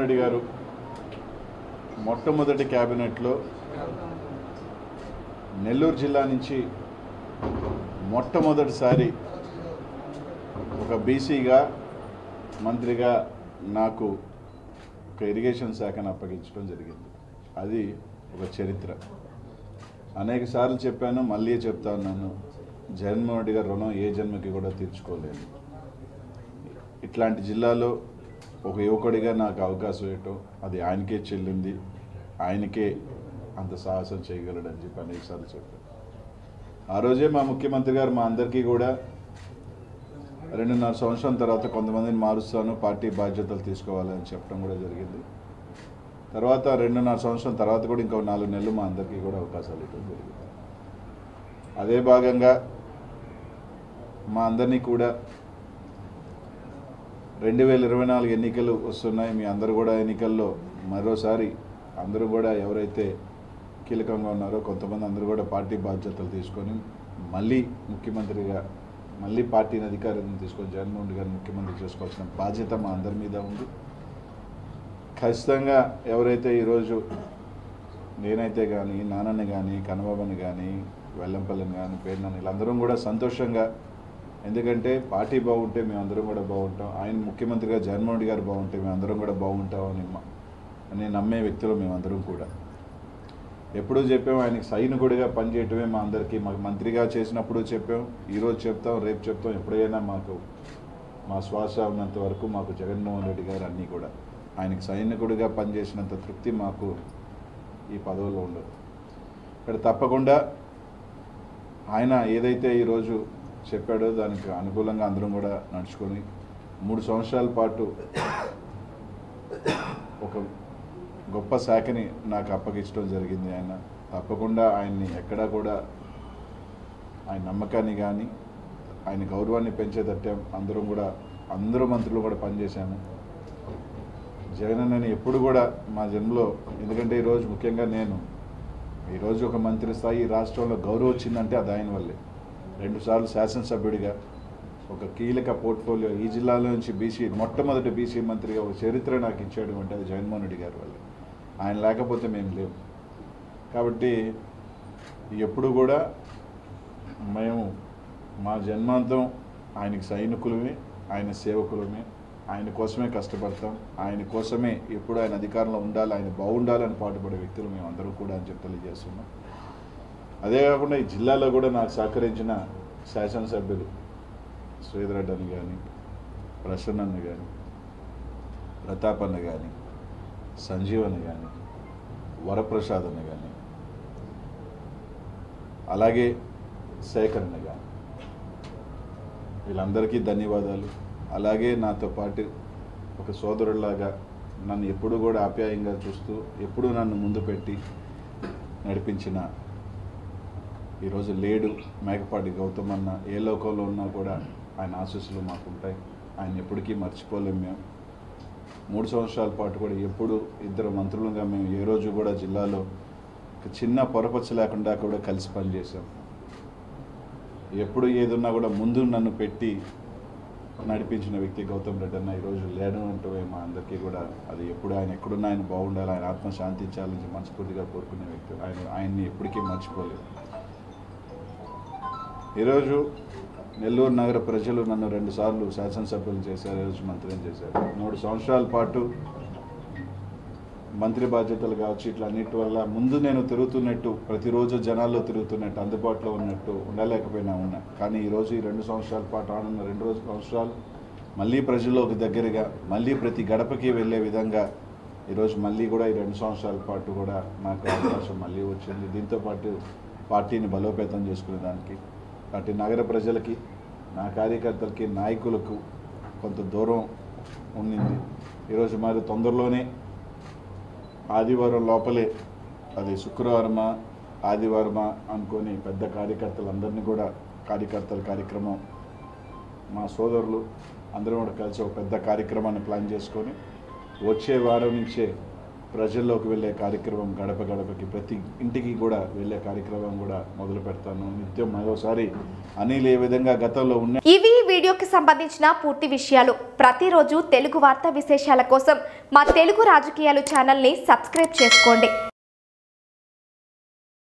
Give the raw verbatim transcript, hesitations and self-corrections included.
రెడ్డి గారు మొట్టమొదటి క్యాబినెట్లో నెల్లూరు జిల్లా నుంచి మొట్టమొదటిసారి ఒక బీసీగా మంత్రిగా నాకు ఒక ఇరిగేషన్ శాఖను అప్పగించడం జరిగింది. అది ఒక చరిత్ర. అనేక సార్లు చెప్పాను, మళ్ళీ చెప్తా ఉన్నాను, జగన్మోహన్ రెడ్డి గారి రుణం ఏ జన్మకి కూడా తీర్చుకోలేదు. ఇట్లాంటి జిల్లాలో ఒక యువకుడిగా నాకు అవకాశం ఇవ్వటం అది ఆయనకే చెల్లింది. ఆయనకే అంత సాహసం చేయగలడని చెప్పి అనేకసార్లు చెప్పాను. ఆ రోజే మా ముఖ్యమంత్రి గారు మా అందరికీ కూడా రెండున్నర సంవత్సరం తర్వాత కొంతమందిని మారుస్తాను, పార్టీ బాధ్యతలు తీసుకోవాలని చెప్పడం కూడా జరిగింది. తర్వాత రెండున్నర సంవత్సరం తర్వాత కూడా ఇంకో నాలుగు నెలలు మా అందరికీ కూడా అవకాశాలు ఇవ్వడం జరిగింది. అదే భాగంగా మా అందరినీ కూడా రెండు వేల ఇరవై నాలుగు ఎన్నికలు వస్తున్నాయి. మీ అందరూ కూడా ఎన్నికల్లో మరోసారి అందరూ కూడా ఎవరైతే కీలకంగా ఉన్నారో కొంతమంది అందరూ కూడా పార్టీ బాధ్యతలు తీసుకొని మళ్ళీ ముఖ్యమంత్రిగా మళ్ళీ పార్టీని అధికారం తీసుకొని జగన్మోహన్ రెడ్డి గారిని ముఖ్యమంత్రి చేసుకోవాల్సిన బాధ్యత మా అందరి మీద ఉంది. ఖచ్చితంగా ఎవరైతే ఈరోజు నేనైతే కానీ, నాన్నని కానీ, కన్నబాబుని కానీ, వెల్లంపల్లిని కానీ, పేరునని వీళ్ళందరం కూడా సంతోషంగా, ఎందుకంటే పార్టీ బాగుంటే మేమందరం కూడా బాగుంటాం, ఆయన ముఖ్యమంత్రిగా జగన్మోహన్ రెడ్డి గారు బాగుంటే మేమందరం కూడా బాగుంటామని అని నమ్మే వ్యక్తులు మేమందరం కూడా ఎప్పుడూ చెప్పాము. ఆయనకి సైనికుడిగా పనిచేయటమే మా అందరికీ, మాకు మంత్రిగా చేసినప్పుడు చెప్పాం, ఈరోజు చెప్తాం, రేపు చెప్తాం, ఎప్పుడైనా మాకు మా శ్వాస ఉన్నంత వరకు మాకు జగన్మోహన్ రెడ్డి గారు అన్నీ కూడా ఆయనకి సైనికుడిగా పనిచేసినంత తృప్తి మాకు ఈ పదవిలో ఉండదు. ఇక్కడ తప్పకుండా ఆయన ఏదైతే ఈరోజు చెప్పాడో దానికి అనుకూలంగా అందరం కూడా నడుచుకొని మూడు సంవత్సరాల పాటు ఒక గొప్ప శాఖని నాకు అప్పగించడం జరిగింది. ఆయన తప్పకుండా ఆయన్ని ఎక్కడా కూడా ఆయన నమ్మకాన్ని కానీ ఆయన గౌరవాన్ని పెంచేటట్టే అందరం కూడా అందరూ మంత్రులు కూడా పనిచేశాము. జగన్ అన్నని ఎప్పుడు కూడా మా జన్మలో, ఎందుకంటే ఈరోజు ముఖ్యంగా నేను ఈరోజు ఒక మంత్రి స్థాయి రాష్ట్రంలో గౌరవం వచ్చిందంటే అది ఆయన వల్లే. రెండుసార్లు శాసనసభ్యుడిగా ఒక కీలక పోర్ట్ఫోలియో ఈ జిల్లాలో నుంచి బీసీ మొట్టమొదటి బీసీ మంత్రిగా ఒక చరిత్ర నాకు ఇచ్చాడు అంటే అది జగన్మోహన్ రెడ్డి గారి వల్లే. ఆయన లేకపోతే మేము లేవు. కాబట్టి ఎప్పుడు కూడా మేము మా జన్మాంతం ఆయనకి సైనికులమే, ఆయన సేవకులమే, ఆయన కోసమే కష్టపడతాం, ఆయన కోసమే ఎప్పుడు ఆయన అధికారంలో ఉండాలి, ఆయన బాగుండాలని పాటుపడే వ్యక్తులు మేము అందరూ కూడా అని చెప్పి తెలియజేస్తున్నాం. అదే కాకుండా ఈ జిల్లాలో కూడా నాకు సహకరించిన శాసనసభ్యులు శ్రీధర్ అన్న కానీ, ప్రసన్న అన్న కానీ, ప్రతాప్ అన్న కానీ, సంజీవ్ అన్న కానీ, వరప్రసాద్ అన్న కానీ, అలాగే శేఖర్ అన్న కానీ, వీళ్ళందరికీ ధన్యవాదాలు. అలాగే నాతో పాటు ఒక సోదరులాగా నన్ను ఎప్పుడు కూడా ఆప్యాయంగా చూస్తూ ఎప్పుడూ నన్ను ముందు పెట్టి నడిపించిన ఈరోజు లేడు మేకపాటి గౌతమ్ అన్న, ఏ లోకంలో ఉన్నా కూడా ఆయన ఆశీస్సులు మాకుంటాయి. ఆయన ఎప్పటికీ మర్చిపోలేము. మేము మూడు సంవత్సరాల పాటు కూడా ఎప్పుడు ఇద్దరు మంత్రులుగా మేము ఏ రోజు కూడా జిల్లాలో ఒక చిన్న పొరపచ్చ లేకుండా కూడా కలిసి పనిచేసాం. ఎప్పుడు ఏదున్నా కూడా ముందు నన్ను పెట్టి నడిపించిన వ్యక్తి గౌతమ్ రెడ్డి అన్న. ఈరోజు లేడు అంటే మా అందరికీ కూడా అది ఎప్పుడు ఆయన ఎక్కడున్నా ఆయన బాగుండాలి, ఆయన ఆత్మ శాంతించాలని మనస్ఫూర్తిగా కోరుకునే వ్యక్తి. ఆయన ఆయన్ని ఎప్పటికీ మర్చిపోలేదు. ఈరోజు నెల్లూరు నగర ప్రజలు నన్ను రెండుసార్లు శాసనసభ్యులు చేశారు, ఈరోజు మంత్రిని చేశారు. మూడు సంవత్సరాల పాటు మంత్రి బాధ్యతలు కావచ్చు ఇట్లా అన్నిటి వల్ల ముందు నేను తిరుగుతున్నట్టు, ప్రతిరోజు జనాల్లో తిరుగుతున్నట్టు, అందుబాటులో ఉన్నట్టు ఉండలేకపోయినా ఉన్నా. కానీ ఈరోజు ఈ రెండు సంవత్సరాల పాటు ఆడున్న రెండు రోజు సంవత్సరాలు మళ్ళీ ప్రజల్లోకి దగ్గరగా, మళ్ళీ ప్రతి గడపకి వెళ్ళే విధంగా ఈరోజు మళ్ళీ కూడా ఈ రెండు సంవత్సరాల పాటు కూడా నాకు అవకాశం మళ్ళీ వచ్చింది. దీంతోపాటు పార్టీని బలోపేతం చేసుకునే దానికి అటు నగర ప్రజలకి, నా కార్యకర్తలకి, నాయకులకు కొంత దూరం ఉండింది. ఈరోజు మరి తొందరలోనే ఆదివారం లోపలే, అది శుక్రవారమా ఆదివారమా అనుకొని పెద్ద కార్యకర్తలందరినీ కూడా కార్యకర్తల కార్యక్రమం మా సోదరులు అందరం కూడా కలిసి ఒక పెద్ద కార్యక్రమాన్ని ప్లాన్ చేసుకొని వచ్చే వారం నుంచే ప్రజల్లోకి వెళ్ళే కార్యక్రమం, గడప గడపకి ప్రతి ఇంటికి కూడా వెళ్ళే కార్యక్రమం కూడా మొదలు పెడతాను. నిత్యం మరోసారి అనిల్ ఏ విధంగా గతంలో ఉన్న ఇవి వీడియోకి సంబంధించిన పూర్తి విషయాలు. ప్రతిరోజు తెలుగు వార్తా విశేషాల కోసం మా తెలుగు రాజకీయాలు ఛానల్ని సబ్స్క్రైబ్ చేసుకోండి.